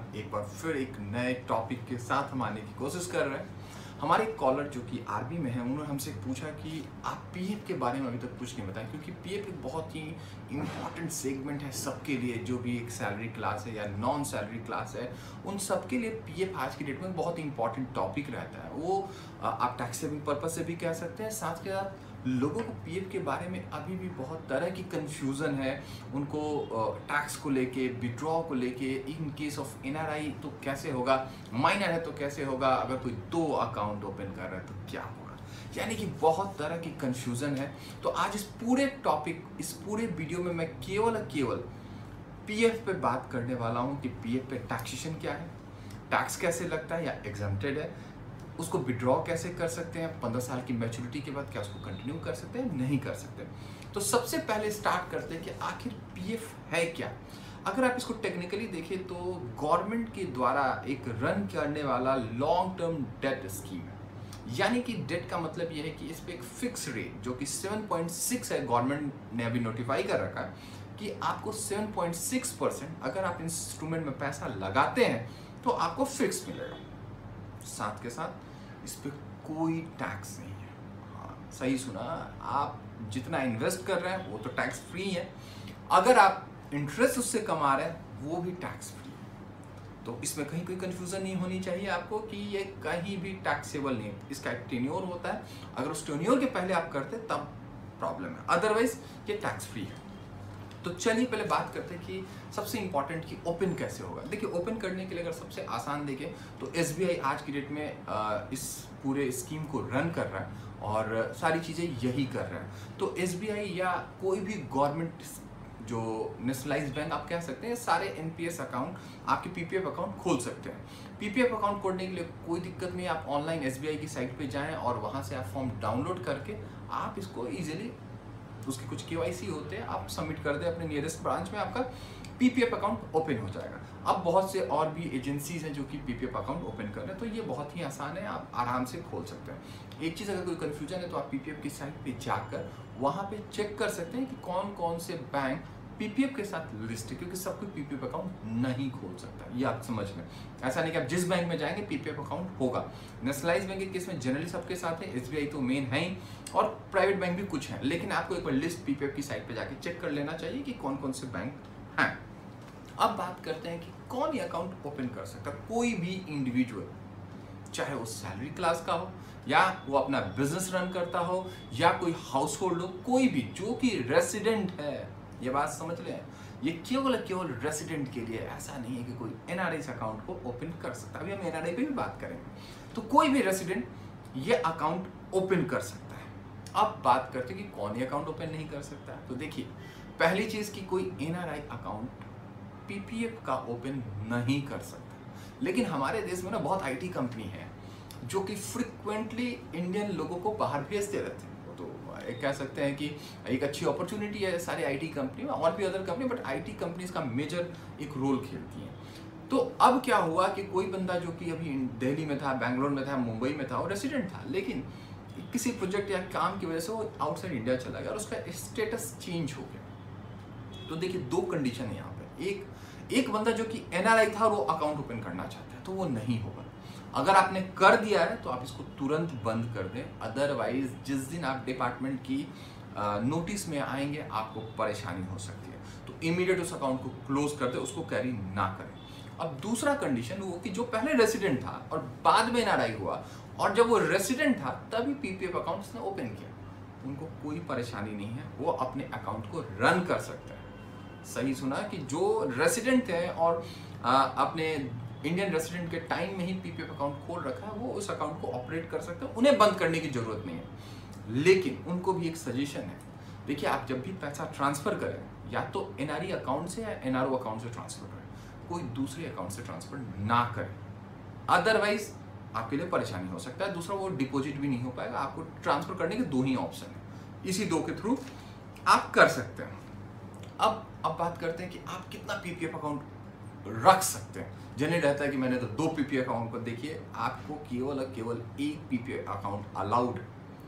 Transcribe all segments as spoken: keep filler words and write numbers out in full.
एक बार फिर एक नए टॉपिक के साथ हम आने की कोशिश कर रहे हैं। हमारे कॉलर जो कि आर्मी में है, उन्होंने हमसे पूछा कि आप पीएफ के बारे में अभी तक कुछ नहीं बताया, क्योंकि पीएफ एक बहुत ही इम्पॉर्टेंट सेगमेंट है सबके लिए, जो भी एक सैलरी क्लास है या नॉन सैलरी क्लास है, उन सबके लिए पीएफ आज की डेट में बहुत ही इंपॉर्टेंट टॉपिक रहता है। वो आप टैक्स सेविंग पर्पज से भी कह सकते हैं, साथ के साथ लोगों को पीएफ के बारे में अभी भी बहुत तरह की कंफ्यूजन है। उनको टैक्स को लेके, विड्रॉ को लेके, इन केस ऑफ एनआरआई तो कैसे होगा, माइनर है तो कैसे होगा, अगर कोई दो अकाउंट ओपन कर रहा है तो क्या होगा, यानी कि बहुत तरह की कंफ्यूजन है। तो आज इस पूरे टॉपिक, इस पूरे वीडियो में मैं केवल केवल पीएफ पे बात करने वाला हूँ कि पीएफ पे टैक्सेशन क्या है, टैक्स कैसे लगता है या एग्जम्प्टेड है, उसको विड्रॉ कैसे कर सकते हैं, पंद्रह साल की मैच्योरिटी के बाद क्या उसको कंटिन्यू कर सकते हैं, नहीं कर सकते। तो सबसे पहले स्टार्ट करते हैं कि आखिर पीएफ है क्या। अगर आप इसको टेक्निकली देखें तो गवर्नमेंट के द्वारा एक रन करने वाला लॉन्ग टर्म डेट स्कीम है, यानी कि डेट का मतलब यह है कि इस पे एक फिक्स रेट जो कि सात पॉइंट छह है, गवर्नमेंट ने अभी नोटिफाई कर रखा है कि आपको सात पॉइंट छह परसेंट अगर आप इंस्ट्रूमेंट में पैसा लगाते हैं तो आपको फिक्स मिलेगा। साथ के साथ इस पे कोई टैक्स नहीं है। हाँ, सही सुना, आप जितना इन्वेस्ट कर रहे हैं वो तो टैक्स फ्री है, अगर आप इंटरेस्ट उससे कमा रहे हैं वो भी टैक्स फ्री है। तो इसमें कहीं कोई कंफ्यूजन नहीं होनी चाहिए आपको कि ये कहीं भी टैक्सेबल नहीं है। इसका एक टेन्योर होता है, अगर उस टेन्योर के पहले आप करते तब प्रॉब्लम है, अदरवाइज ये टैक्स फ्री है। तो चलिए पहले बात करते हैं कि सबसे इंपॉर्टेंट कि ओपन कैसे होगा। देखिए, ओपन करने के लिए अगर सबसे आसान देखें तो एसबीआई आज की डेट में इस पूरे स्कीम को रन कर रहा है और सारी चीज़ें यही कर रहा है। तो एसबीआई या कोई भी गवर्नमेंट जो नेशनलाइज्ड बैंक आप कह सकते हैं, सारे एनपीएस अकाउंट, आपके पीपीएफ अकाउंट खोल सकते हैं। पीपीएफ अकाउंट खोलने के लिए कोई दिक्कत नहीं है, आप ऑनलाइन एसबीआई की साइट पे जाएं और वहाँ से आप फॉर्म डाउनलोड करके आप इसको ईजिली, उसके कुछ केवाईसी होते हैं, आप सबमिट कर दें अपने नियरेस्ट ब्रांच में, आपका पीपीएफ अकाउंट ओपन हो जाएगा। अब बहुत से और भी एजेंसीज हैं जो कि पीपीएफ अकाउंट ओपन कर रहे हैं, तो ये बहुत ही आसान है, आप आराम से खोल सकते हैं। एक चीज़, अगर कोई कन्फ्यूजन है तो आप पीपीएफ की साइट पे जाकर वहाँ पे चेक कर सकते हैं कि कौन कौन से बैंक पीपीएफ के साथ लिस्ट है, क्योंकि सब कोई पीपीएफ अकाउंट नहीं खोल सकता, ये आप समझ लें। ऐसा नहीं कि आप जिस बैंक में जाएंगे पीपीएफ अकाउंट होगा। नेशनलाइज्ड बैंक के केस में जनरली सबके साथ है, एसबीआई तो मेन है ही, और प्राइवेट बैंक भी कुछ है, लेकिन आपको एक बार लिस्ट पीपीएफ की साइट पे जाके चेक कर लेना चाहिए कि कौन कौन से बैंक हैं। अब बात करते हैं कि कौन ये अकाउंट ओपन कर सकता है। कोई भी इंडिविजुअल, चाहे वो सैलरी क्लास का हो या वो अपना बिजनेस रन करता हो या कोई हाउस होल्ड हो, कोई भी जो कि रेसिडेंट है, ये बात समझ लें, ये केवल केवल रेसिडेंट के लिए, ऐसा नहीं है कि कोई एनआरआई अकाउंट को ओपन कर सकता है। अभी हम एनआरआई पे भी बात करेंगे। तो कोई भी रेसिडेंट ये अकाउंट ओपन कर सकता है। अब बात करते हैं कि कौन ये अकाउंट ओपन नहीं कर सकता है। तो देखिए, पहली चीज कि कोई एनआरआई अकाउंट पीपीएफ का ओपन नहीं कर सकता, लेकिन हमारे देश में ना बहुत आईटी कंपनी है जो कि फ्रिक्वेंटली इंडियन लोगों को बाहर भेजते रहते हैं। तो एक कह सकते हैं कि एक अच्छी अपॉर्चुनिटी है सारी आईटी कंपनी में, और भी other company, but IT companies का मेजर एक रोल खेलती हैं। तो अब क्या हुआ कि कोई बंदा जो कि अभी दिल्ली में था, बैंगलोर में था, मुंबई में था और रेसिडेंट था, लेकिन किसी प्रोजेक्ट या काम की वजह से वो आउटसाइड इंडिया चला गया और उसका स्टेटस चेंज हो गया। तो देखिए, दो कंडीशन है यहाँ पे। एक एक बंदा जो कि एनआरआई था और वो अकाउंट ओपन करना चाहता है तो वो नहीं होगा। अगर आपने कर दिया है तो आप इसको तुरंत बंद कर दें, अदरवाइज जिस दिन आप डिपार्टमेंट की नोटिस में आएंगे आपको परेशानी हो सकती है। तो इमीडिएट उस अकाउंट को क्लोज कर दे, उसको कैरी ना करें। अब दूसरा कंडीशन वो कि जो पहले रेसिडेंट था और बाद में एनआरआई हुआ, और जब वो रेसिडेंट था तभी पीपीएफ अकाउंट उसने ओपन किया, उनको कोई परेशानी नहीं है, वो अपने अकाउंट को रन कर सकते हैं। सही सुना कि जो रेसिडेंट है और आ, अपने इंडियन रेसिडेंट के टाइम में ही पीपीएफ अकाउंट खोल रखा है, वो उस अकाउंट को ऑपरेट कर सकते हैं, उन्हें बंद करने की जरूरत नहीं है। लेकिन उनको भी एक सजेशन है, देखिए, आप जब भी पैसा ट्रांसफर करें या तो एनआरई अकाउंट से या एनआरओ अकाउंट से ट्रांसफर करें, कोई दूसरे अकाउंट से ट्रांसफर ना करें, अदरवाइज आपके लिए परेशानी हो सकता है। दूसरा, वो डिपॉजिट भी नहीं हो पाएगा। आपको ट्रांसफर करने के दो ही ऑप्शन है, इसी दो के थ्रू आप कर सकते हैं। अब अब बात करते हैं कि आप कितना पीपीएफ अकाउंट रख सकते हैं। जनरली रहता है कि मैंने तो दो पीपीएफ अकाउंट पर, देखिए, आपको केवल केवल एक पीपीएफ अकाउंट अलाउड,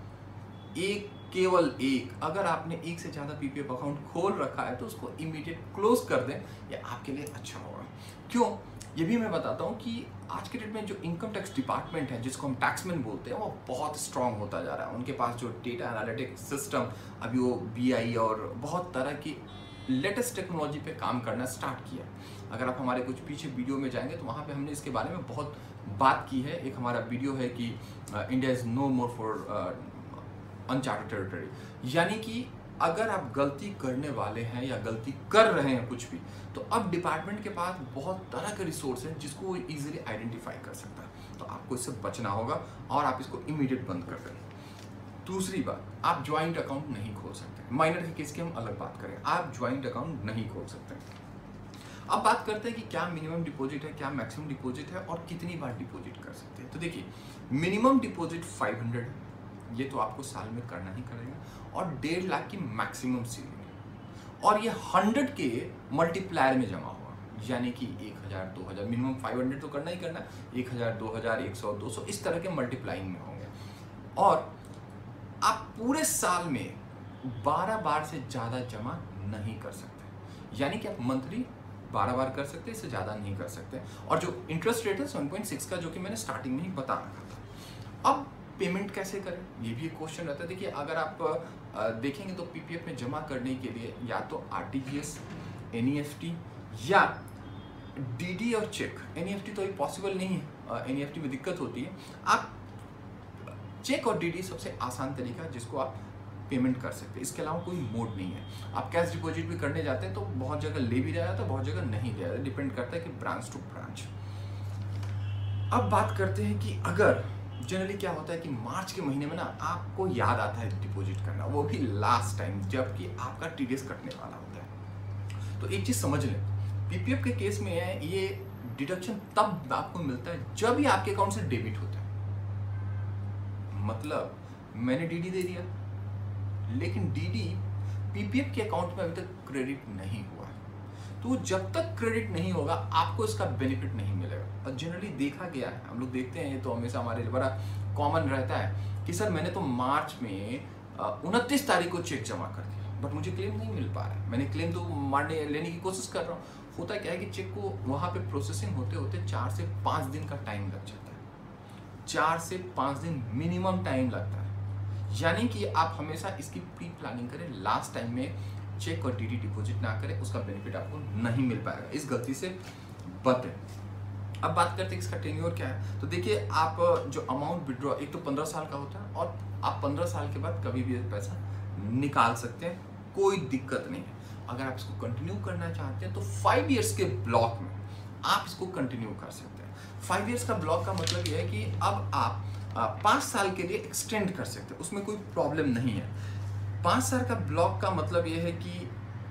एक केवल एक। अगर आपने एक से ज़्यादा पीपीएफ अकाउंट खोल रखा है तो उसको इमीडिएट क्लोज कर दें, ये आपके लिए अच्छा होगा। क्यों? ये भी मैं बताता हूँ कि आज के डेट में जो इनकम टैक्स डिपार्टमेंट है, जिसको हम टैक्समैन बोलते हैं, वो बहुत स्ट्रांग होता जा रहा है। उनके पास जो डेटा एनालिटिक्स सिस्टम, अभी वो बी आई और बहुत तरह की लेटेस्ट टेक्नोलॉजी पे काम करना स्टार्ट किया। अगर आप हमारे कुछ पीछे वीडियो में जाएंगे तो वहाँ पे हमने इसके बारे में बहुत बात की है। एक हमारा वीडियो है कि India is no more for uncharted territory, यानी कि अगर आप गलती करने वाले हैं या गलती कर रहे हैं कुछ भी, तो अब डिपार्टमेंट के पास बहुत तरह के रिसोर्स हैं जिसको वो इजीली आइडेंटिफाई कर सकता है। तो आपको इससे बचना होगा और आप इसको इमीडिएट बंद कर दें। दूसरी बात, आप ज्वाइंट अकाउंट नहीं खोल सकते। माइनर के केस की हम अलग बात करें, आप ज्वाइंट अकाउंट नहीं खोल सकते। अब बात करते हैं कि क्या मिनिमम डिपॉजिट है, क्या मैक्सिमम डिपॉजिट है और कितनी बार डिपॉजिट कर सकते हैं। तो देखिए, मिनिमम डिपॉजिट पाँच सौ है, ये तो आपको साल में करना ही करेगा, और डेढ़ लाख की मैक्सिमम सीलिंग है, और ये हंड्रेड के मल्टीप्लायर में जमा हुआ, यानी कि एक हज़ार, दो हज़ार, मिनिमम पाँच सौ तो करना ही करना, एक हज़ार, दो हज़ार, एक सौ, दो सौ, इस तरह के मल्टीप्लाइंग में होंगे। और आप पूरे साल में बारह बार से ज़्यादा जमा नहीं कर सकते, यानी कि आप मंथली बारह बार कर सकते हैं, इससे ज़्यादा नहीं कर सकते। और जो इंटरेस्ट रेट है सात पॉइंट छह का, जो कि मैंने स्टार्टिंग में ही बता रखा था। अब पेमेंट कैसे करें, ये भी एक क्वेश्चन रहता है। देखिए, अगर आप देखेंगे तो पीपीएफ में जमा करने के लिए या तो आरटीजीएस, एनईएफटी या डीडी और चेक। एनईएफटी तो पॉसिबल नहीं है, एनईएफटी में दिक्कत होती है। आप चेक और डीडी सबसे आसान तरीका है जिसको आप पेमेंट कर सकते हैं, इसके अलावा कोई मोड नहीं है। आप कैश डिपॉजिट भी करने जाते हैं तो बहुत जगह ले भी रहा था, बहुत जगह नहीं ले रहा, डिपेंड करता है कि ब्रांच टू ब्रांच। अब बात करते हैं कि अगर जनरली क्या होता है कि मार्च के महीने में ना आपको याद आता है डिपॉजिट करना, वो भी लास्ट टाइम जबकि आपका टीडीएस कटने वाला होता है। तो एक चीज समझ लें, पीपीएफ के केस में है ये डिडक्शन तब आपको मिलता है जब ही आपके अकाउंट से डेबिट होता है। मतलब मैंने डीडी दे दिया, लेकिन डीडी पीपीएफ के अकाउंट में अभी तक क्रेडिट नहीं हुआ है, तो जब तक क्रेडिट नहीं होगा आपको इसका बेनिफिट नहीं मिलेगा। और जनरली देखा गया है, हम लोग देखते हैं, ये तो हमेशा हमारे लिए बड़ा कॉमन रहता है कि सर मैंने तो मार्च में उनतीस तारीख को चेक जमा कर दिया, बट मुझे क्लेम नहीं मिल पा रहा है। मैंने क्लेम तो मारने लेने की कोशिश कर रहा हूँ। होता क्या है कि चेक को वहाँ पे प्रोसेसिंग होते होते चार से पाँच दिन का टाइम लग जाता है, चार से पाँच दिन मिनिमम टाइम लगता है। यानी कि आप हमेशा इसकी प्री प्लानिंग करें, लास्ट टाइम में चेक और डीडी डिपॉजिट ना करें, उसका बेनिफिट आपको नहीं मिल पाएगा। इस गलती से बचें। अब बात करते हैं इसका टेन्योर क्या है। तो देखिए, आप जो अमाउंट विड्रॉ, एक तो पंद्रह साल का होता है और आप पंद्रह साल के बाद कभी भी पैसा निकाल सकते हैं, कोई दिक्कत नहीं है। अगर आप इसको कंटिन्यू करना चाहते हैं तो फाइव ईयर्स के ब्लॉक में आप इसको कंटिन्यू कर सकते हैं। फाइव ईयर्स का ब्लॉक का मतलब यह है कि अब आप पाँच साल के लिए एक्सटेंड कर सकते हैं, उसमें कोई प्रॉब्लम नहीं है। पाँच साल का ब्लॉक का मतलब यह है कि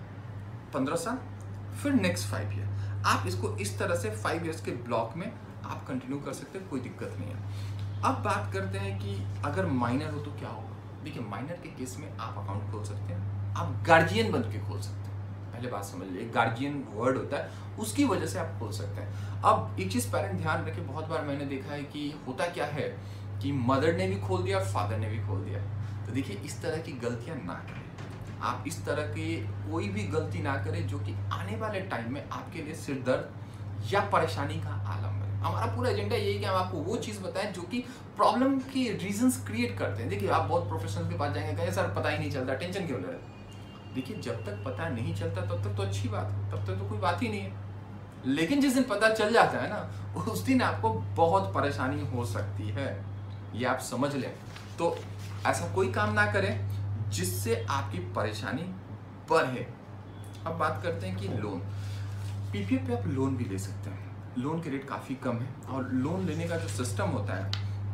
पंद्रह साल फिर नेक्स्ट फाइव ईयर, आप इसको इस तरह से फाइव ईयर्स के ब्लॉक में आप कंटिन्यू कर सकते हैं, कोई दिक्कत नहीं है। अब बात करते हैं कि अगर माइनर हो तो क्या होगा। देखिए, माइनर के केस में आप अकाउंट खोल सकते हैं, आप गार्जियन बन के खोल सकते हैं। पहले बात समझ लीजिए, गार्जियन वर्ड होता है, उसकी वजह से आप खोल सकते हैं। अब एक चीज़ पेरेंट ध्यान रखें, बहुत बार मैंने देखा है कि होता क्या है कि मदर ने भी खोल दिया, फादर ने भी खोल दिया। तो देखिए, इस तरह की गलतियां ना करें, आप इस तरह की कोई भी गलती ना करें जो कि आने वाले टाइम में आपके लिए सिर दर्द या परेशानी का आलम बने। हमारा पूरा एजेंडा यही है कि हम आपको वो चीज़ बताएं जो कि प्रॉब्लम के रीजंस क्रिएट करते हैं। देखिए, आप बहुत प्रोफेशनल के पास जाएंगे, कहें सर पता ही नहीं चलता, टेंशन क्यों ले रहे। देखिए, जब तक पता नहीं चलता तब तक तो अच्छी बात है, तब तक तो कोई बात ही नहीं है। लेकिन जिस दिन पता चल जाता है ना, उस दिन आपको बहुत परेशानी हो सकती है, ये आप समझ लें। तो ऐसा कोई काम ना करें जिससे आपकी परेशानी बढ़े। अब बात करते हैं कि लोन, पीपीएफ पे आप लोन भी ले सकते हैं। लोन के रेट काफ़ी कम है और लोन लेने का जो सिस्टम होता है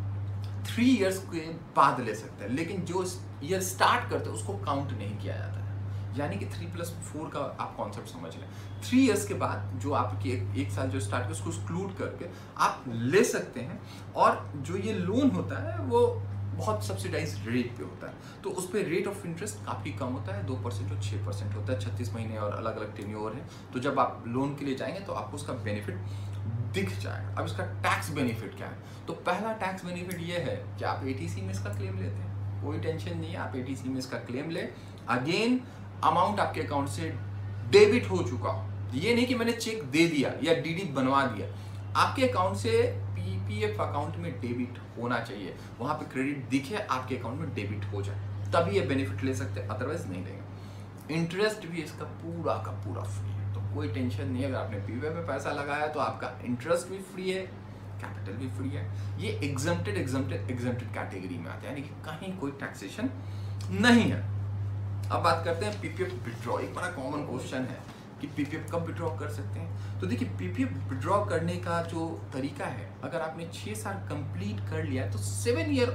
थ्री इयर्स के बाद ले सकते हैं, लेकिन जो ईयर स्टार्ट करते हैं उसको काउंट नहीं किया जाता है। यानी कि थ्री प्लस फोर का आप कॉन्सेप्ट समझ लें। थ्री इयर्स के बाद जो आपकी एक, एक साल जो स्टार्ट किया उसको एक्सक्लूड करके आप ले सकते हैं। और जो ये लोन होता है वो बहुत सब्सिडाइज रेट पे होता है, तो उस पर रेट ऑफ इंटरेस्ट काफ़ी कम होता है, दो परसेंट और छः परसेंट होता है, छत्तीस महीने और अलग अलग टेन्योर है। तो जब आप लोन के लिए जाएंगे तो आपको उसका बेनिफिट दिख जाएगा। अब इसका टैक्स बेनिफिट क्या है। तो पहला टैक्स बेनिफिट ये है कि आप एटीसी में इसका क्लेम लेते हैं, कोई टेंशन नहीं है, आप एटीसी में इसका क्लेम ले। अगेन अमाउंट आपके अकाउंट से डेबिट हो चुका हो, ये नहीं कि मैंने चेक दे दिया या डीडी बनवा दिया, आपके अकाउंट से पीपीएफ अकाउंट में डेबिट होना चाहिए, वहां पे क्रेडिट दिखे आपके अकाउंट में डेबिट हो जाए, तभी ये बेनिफिट ले सकते हैं, अदरवाइज नहीं लेंगे। इंटरेस्ट भी इसका पूरा का पूरा फ्री है, तो कोई टेंशन नहीं है। अगर आपने पीपीएफ में पैसा लगाया तो आपका इंटरेस्ट भी फ्री है, कैपिटल भी फ्री है। ये एग्जम्प्टेड एग्जम्प्टेड एग्जम्प्टेड कैटेगरी में आता है, यानी कि कहीं कोई टैक्सेशन नहीं है। अब बात करते हैं पीपीएफ विड्रॉ। एक बड़ा कॉमन क्वेश्चन है कि पीपीएफ कब विड्रॉ कर सकते हैं। तो देखिए, पीपीएफ विड्रॉ करने का जो तरीका है, अगर आपने छह साल कंप्लीट कर लिया तो सेवन ईयर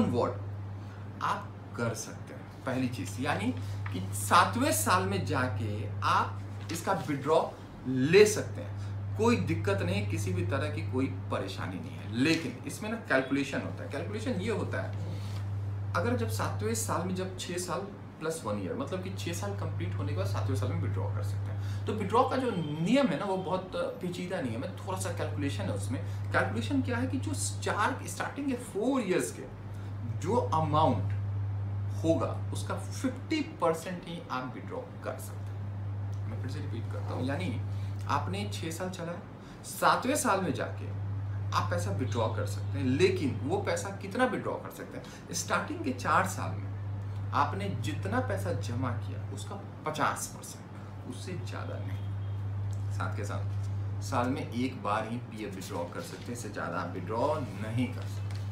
ऑनवर्ड आप कर सकते हैं। पहली चीज, यानी कि सातवें साल में जाके आप इसका विड्रॉ ले सकते हैं, कोई दिक्कत नहीं, किसी भी तरह की कोई परेशानी नहीं है। लेकिन इसमें ना कैलकुलेशन होता है। कैलकुलेशन ये होता है, अगर जब सातवें साल में जब छह साल प्लस वन ईयर, मतलब कि छह साल कंप्लीट होने के बाद सातवें साल में विड्रॉ कर सकते हैं। तो विड्रॉ का जो नियम है ना, वो बहुत पेचीदा नियम है, थोड़ा सा कैलकुलेशन है उसमें। कैलकुलेशन क्या है कि जो चार स्टार्टिंग के फोर ईयर्स के जो अमाउंट होगा उसका फिफ्टी परसेंट ही आप विड्रॉ कर सकते हैं। मैं फिर से रिपीट करता हूँ, यानी आपने छह साल चलाया, सातवें साल में जाके आप पैसा विड्रॉ कर सकते हैं, लेकिन वो पैसा कितना विड्रॉ कर सकते हैं? स्टार्टिंग के चार साल में आपने जितना पैसा जमा किया उसका पचास परसेंट, उससे ज़्यादा नहीं। साथ के साथ साल में एक बार ही पीएफ विड्रॉ कर सकते हैं, इससे ज़्यादा आप विड्रॉ नहीं कर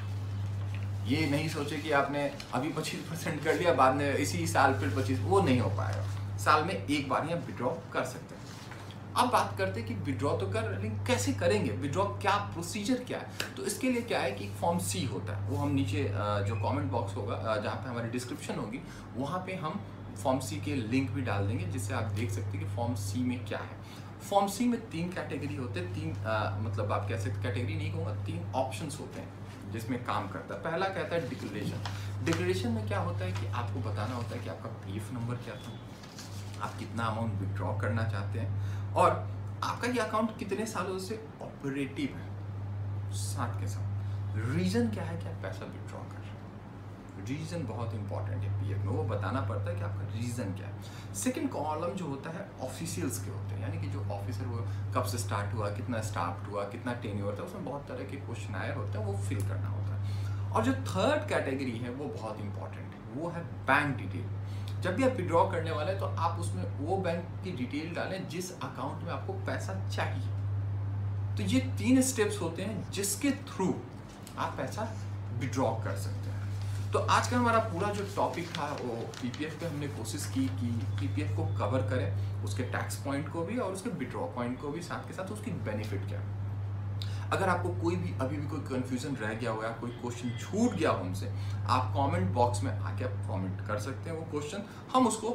सकते। ये नहीं सोचे कि आपने अभी पच्चीस परसेंट कर लिया, बाद में इसी साल फिर पच्चीस, वो नहीं हो पाएगा। साल में एक बार ही आप विड्रॉ कर सकते हैं। अब बात करते हैं कि विड्रॉ तो कर, लेकिन कैसे करेंगे विड्रॉ, क्या प्रोसीजर क्या है? तो इसके लिए क्या है कि फॉर्म सी होता है, वो हम नीचे जो कमेंट बॉक्स होगा जहाँ पे हमारी डिस्क्रिप्शन होगी, वहाँ पे हम फॉर्म सी के लिंक भी डाल देंगे, जिससे आप देख सकते हैं कि फॉर्म सी में क्या है। फॉर्म सी में तीन कैटेगरी होते हैं, तीन आ, मतलब आप कह सकते कैटेगरी नहीं कहूँगा, तीन ऑप्शंस होते हैं जिसमें काम करता है। पहला कहता है डिक्लेरेशन। डिक्लेरेशन में क्या होता है कि आपको बताना होता है कि आपका पीएफ नंबर क्या था, आप कितना अमाउंट विड्रॉ करना चाहते हैं, और आपका ये अकाउंट कितने सालों से ऑपरेटिव है। साथ के साथ रीजन क्या है कि आप पैसा विड्रॉ कर रहे हैं। रीजन बहुत इंपॉर्टेंट है पीएफ में, वो बताना पड़ता है कि आपका रीजन क्या है। सेकंड कॉलम जो होता है ऑफिशियल्स के होते हैं, यानी कि जो ऑफिसर वो कब से स्टार्ट हुआ, कितना स्टार्ट हुआ, कितना टेन्योर था, उसमें बहुत तरह के क्वेश्चन आए होते हैं, वो फिल करना होता है। और जो थर्ड कैटेगरी है वो बहुत इंपॉर्टेंट है, वो है बैंक डिटेल। जब भी आप विड्रॉ करने वाले हैं तो आप उसमें वो बैंक की डिटेल डालें जिस अकाउंट में आपको पैसा चाहिए। तो ये तीन स्टेप्स होते हैं जिसके थ्रू आप पैसा विड्रॉ कर सकते हैं। तो आज का हमारा पूरा जो टॉपिक था वो पीपीएफ पे हमने कोशिश की कि पीपीएफ को कवर करें, उसके टैक्स पॉइंट को भी और उसके विड्रॉ पॉइंट को भी, साथ के साथ उसकी बेनिफिट क्या है। अगर आपको कोई भी अभी भी कोई कंफ्यूजन रह गया हो या कोई क्वेश्चन छूट गया हो हमसे, आप कमेंट बॉक्स में आके आप कमेंट कर सकते हैं वो क्वेश्चन, हम उसको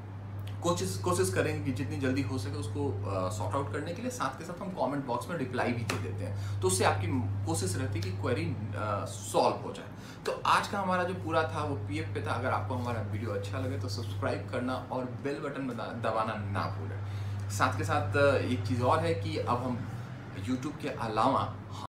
कोशिश कोशिश करेंगे कि जितनी जल्दी हो सके उसको सॉर्ट आउट करने के लिए। साथ के साथ हम कमेंट बॉक्स में रिप्लाई भी दे देते हैं, तो उससे आपकी कोशिश रहती है कि क्वेरी सॉल्व हो जाए। तो आज का हमारा जो पूरा था वो पीएफ पे था। अगर आपको हमारा वीडियो अच्छा लगे तो सब्सक्राइब करना और बेल बटन दबाना ना भूलें। साथ के साथ एक चीज़ और है कि अब हम यूट्यूब के अलावा